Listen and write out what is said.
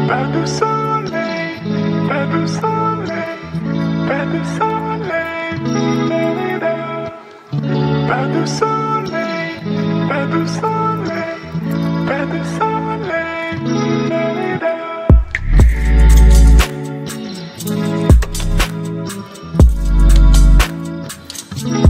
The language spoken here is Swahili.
Pas de soleil, pas de soleil, pas de soleil, da-da-da. Pas de soleil, pas de soleil, pas de soleil, da-da-da.